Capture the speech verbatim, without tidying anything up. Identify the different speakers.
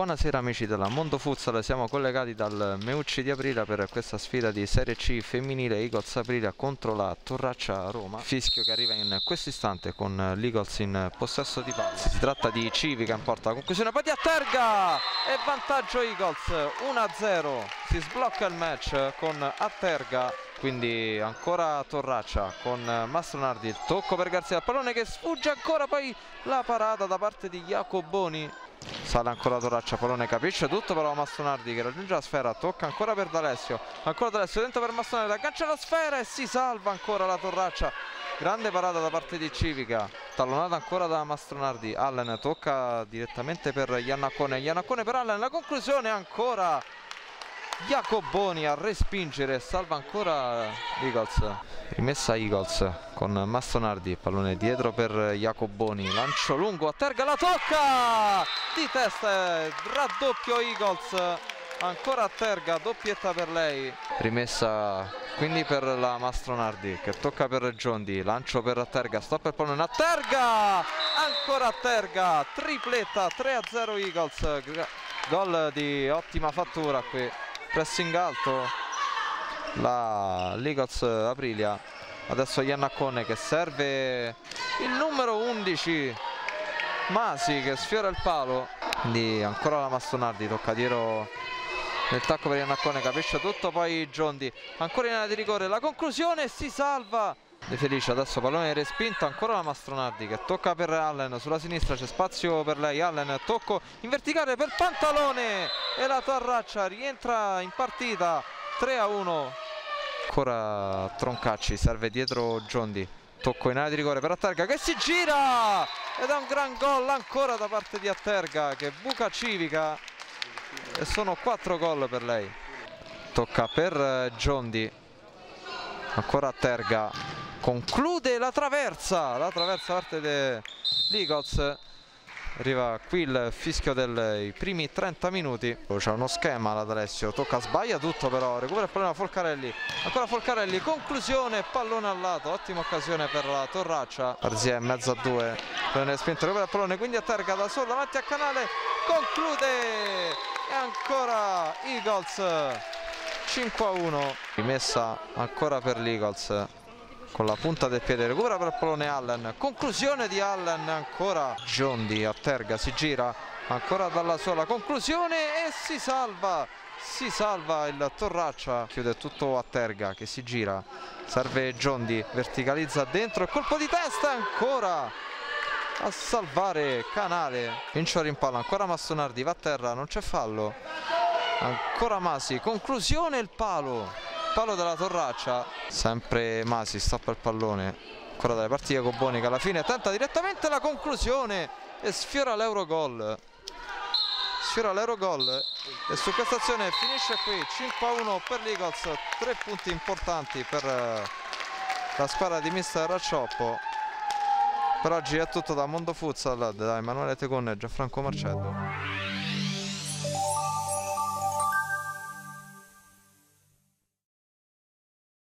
Speaker 1: Buonasera amici della Mondo Futsal, siamo collegati dal Meucci di Aprilia per questa sfida di Serie C femminile Eagles Aprilia contro la Torraccia Roma. Fischio che arriva in questo istante con l'Eagles in possesso di palla. Si tratta di Civica in porta, conclusione poi di Atterga e vantaggio Eagles uno a zero. Si sblocca il match con Atterga, quindi ancora Torraccia con Mastronardi, il tocco per Garzia, il pallone che sfugge ancora, poi la parata da parte di Jacoboni. Sale ancora Torraccia, pallone capisce tutto però Mastronardi che raggiunge la sfera, tocca ancora per D'Alessio, ancora D'Alessio dentro per Mastronardi, aggancia la sfera e si salva ancora la Torraccia. Grande parata da parte di Civica, tallonata ancora da Mastronardi. Allen tocca direttamente per Iannacone, Iannacone per Allen, la conclusione ancora Jacoboni a respingere, salva ancora Eagles. Rimessa Eagles con Mastronardi, pallone dietro per Jacoboni, lancio lungo, Atterga la tocca di testa, raddoppio Eagles, ancora Atterga, doppietta per lei. Rimessa quindi per la Mastronardi che tocca per Giondi, lancio per Atterga, stop il pallone, Atterga, ancora Atterga, tripletta, tre a zero Eagles, gol di ottima fattura qui. Pressing alto la l'Eagles Aprilia, adesso Iannacone che serve il numero undici Masi che sfiora il palo, quindi ancora la Mastronardi, tocca dietro nel tacco per Iannacone, capisce tutto, poi Giondi ancora in area di rigore, la conclusione, si salva De Felice, adesso pallone respinto, ancora la Mastronardi che tocca per Allen, sulla sinistra c'è spazio per lei, Allen tocco in verticale per Pantalone e la Torraccia rientra in partita, tre a uno. Ancora Troncacci, serve dietro Giondi, tocco in area di rigore per Atterga che si gira ed è un gran gol ancora da parte di Atterga che buca Civica e sono quattro gol per lei. Tocca per Giondi, ancora Atterga, conclude la traversa, la traversa parte dell'Eagles. Arriva qui il fischio dei primi trenta minuti. C'è uno schema la D'Alessio, tocca, sbaglia tutto però, recupera il pallone a Folcarelli, ancora Folcarelli, conclusione, pallone al lato, ottima occasione per la Torraccia. Arzia in mezzo a due, pallone spinto, recupera il pallone, quindi Atterga da solo davanti a Canale, conclude e ancora Eagles cinque a uno. Rimessa ancora per l'Eagles con la punta del piede, recupera per il pallone Allen, conclusione di Allen, ancora Giondi, Atterga si gira ancora dalla sola, conclusione e si salva, si salva il Torraccia, chiude tutto Atterga che si gira, serve Giondi, verticalizza dentro, colpo di testa ancora a salvare Canale, vince rimpalla, ancora Mastronardi, va a terra, non c'è fallo, ancora Masi, conclusione il palo. Palo della Torraccia, sempre Masi, stoppa il pallone, ancora dalle parti Jacoboni che alla fine tenta direttamente la conclusione e sfiora l'Eurogol, sfiora l'Eurogol e su questa azione finisce qui, cinque a uno per l'Eagles, tre punti importanti per la squadra di mister Raccioppo. Per oggi è tutto da Mondo Futsal, da Emanuele Tecon e Gianfranco Marcello.